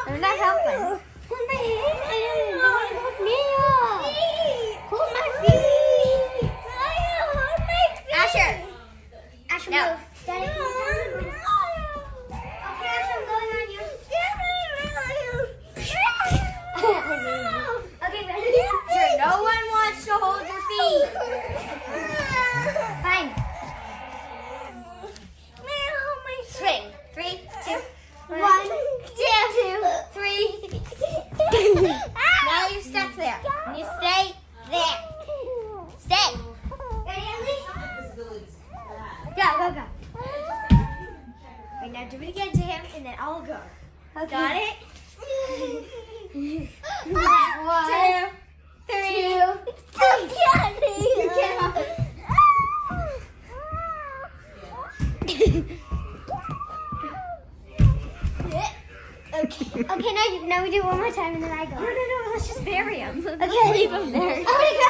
I'm not helping. Hold my hand. Hold me up. Hold my feet. Hold my feet. Asher. Asher, No. move. Daddy, okay, Asher, I'm going on you. Okay, ready? Sure, no one wants to hold your feet. Fine. Swing. 3, 2, 1, 2, 3. Now you're stuck there. And you stay there. Stay. Ready, Emily? Go, go, go. Right, now do it again to him, and then I'll go. Okay. Got it? 1, 2, 3. You can't. Okay, now we do it one more time and then I go. No, let's just bury him. Okay. Leave him there. I'm gonna